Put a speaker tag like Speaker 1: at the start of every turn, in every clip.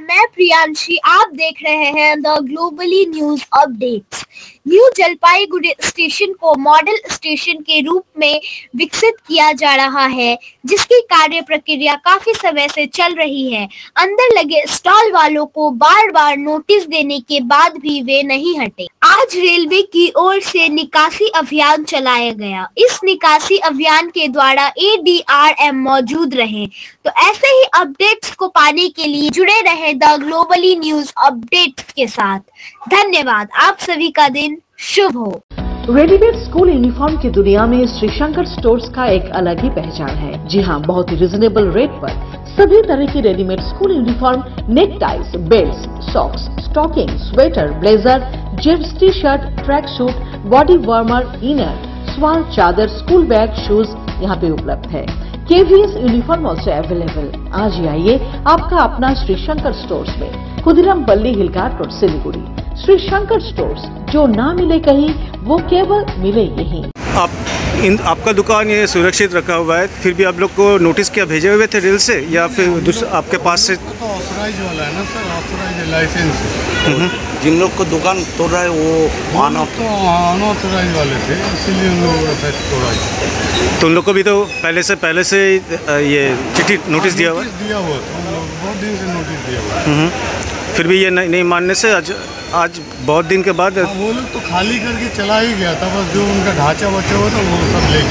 Speaker 1: मैं प्रियांशी। आप देख रहे हैं the globally news updates. New Jalpaiguri station को मॉडल स्टेशन के रूप में विकसित किया जा रहा है, जिसकी कार्य प्रक्रिया काफी समय से चल रही है। अंदर लगे स्टॉल वालों को बार बार नोटिस देने के बाद भी वे नहीं हटे। आज रेलवे की ओर से निकासी अभियान चलाया गया। इस निकासी अभियान के द्वारा ADRM मौजूद रहे। तो ऐसे ही अपडेट्स को पाने के लिए जुड़े रहे द ग्लोबली न्यूज अपडेट्स के साथ। धन्यवाद। आप सभी का दिन शुभ हो।
Speaker 2: रेडीमेड स्कूल यूनिफॉर्म की दुनिया में श्री शंकर स्टोर्स का एक अलग ही पहचान है। जी हाँ, बहुत ही रिजनेबल रेट पर सभी तरह की readymade school uniform, neck ties, belt, socks, stocking, sweater, blazer, jeans, T shirt, track suit, body warmer, inner, स्वाल, चादर, स्कूल बैग, शूज यहाँ पे उपलब्ध है। KVS uniform also available. आज ही आइए आपका अपना श्री शंकर स्टोर्स में, खुदीराम पल्ली, हिलघाट रोड, सिलीगुड़ी। श्री शंकर स्टोर्स, जो ना मिले कहीं वो केवल मिले यहीं।
Speaker 3: आपका दुकान ये सुरक्षित रखा हुआ है, फिर भी आप लोग को नोटिस क्या भेजे हुए थे रेल से या फिर आपके पास से?
Speaker 4: तो ऑथराइज वाला है ना सर, ऑथराइज लाइसेंस।
Speaker 5: जिन लोग को दुकान तोड़ रहा है वो
Speaker 4: अनऑथराइज वाले थे, इसीलिए उन लोगों को तोड़ा।
Speaker 3: तो उन लोग को भी तो पहले से ये चिट्ठी नोटिस दिया हुआ
Speaker 4: था, बहुत दिन से नोटिस दिया हुआ।
Speaker 3: फिर भी ये नहीं मानने से आज बहुत दिन के बाद
Speaker 4: वो लोग तो खाली करके चला ही गया था, बस जो उनका ढांचा बचा हुआ था वो सब लेके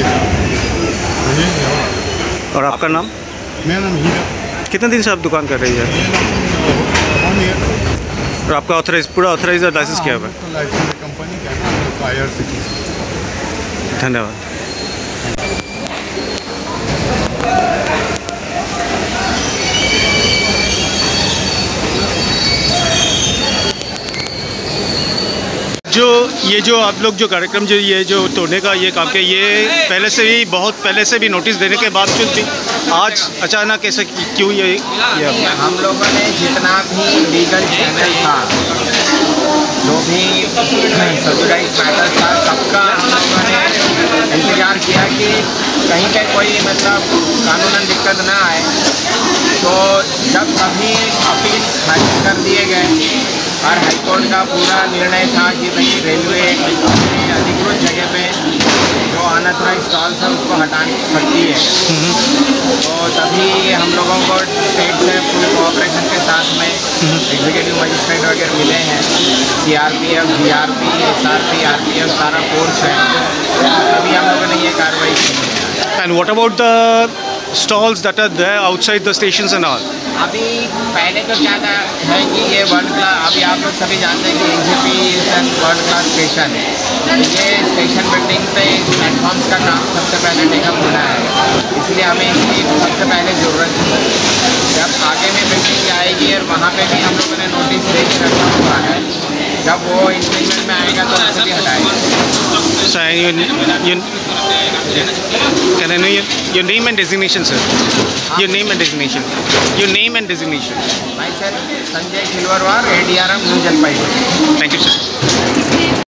Speaker 4: चला।
Speaker 3: और आपका नाम?
Speaker 4: मेरा नाम हीरा।
Speaker 3: कितने दिन से आप दुकान कर रही है? और आपका पूरा ऑथराइज लाइसेंस किया हुआ है?
Speaker 4: लाइसेंस कंपनी का IRCTC।
Speaker 3: धन्यवाद। ये जो आप लोग जो कार्यक्रम ये जो तोड़ने का ये काम किया, ये बहुत पहले से भी नोटिस देने के बावजूद भी आज अचानक ऐसे क्यों ये
Speaker 6: हम लोगों ने जितना भी लीगल चैनल था, जो भी सब्सिडाइज मैटर था, सबका हम लोगों ने इंतज़ार किया कि कहीं पे कोई मतलब कानूनन दिक्कत ना आए। तो जब सभी अपील खारिज कर दिए गए और हाईकोर्ट का पूरा निर्णय था कि भाई रेलवे अधिकृत जगह पे जो अनऑथराइज स्टॉल्स है उसको हटानी सकती है, तो तभी हम लोगों को स्टेट से फुल कोऑपरेशन के साथ में एग्जीक्यूटिव मजिस्ट्रेट वगैरह मिले हैं। CRPF, GRP, SRP, RPF सारा फोर्स है, तभी हम लोगों ने ये कार्रवाई की है।
Speaker 3: And what about the stalls that are there outside the stations and all?
Speaker 6: अभी पहले तो क्या था है कि ये वर्ल्ड क्लास, अभी आप लोग सभी जानते हैं कि AGP वर्ल्ड क्लास स्टेशन है। ये स्टेशन बिल्डिंग पे प्लेटफॉर्म्स का काम सबसे पहले टेकअप होना है, इसलिए हमें इसकी सबसे पहले ज़रूरत थी। जब आगे में बिल्डिंग आएगी और वहाँ पे भी हम लोगों ने नोटिस दे के रखा हुआ है, जब वो इंप्लीमेंट में आएगा तो उसे भी हटाएगा।
Speaker 3: So, can I know your name and designation, sir? Your name and designation. Your name and designation.
Speaker 6: Myself, Sanjay Khilwarwar, ADRM, New Jalpaiguri.
Speaker 3: Thank you, sir.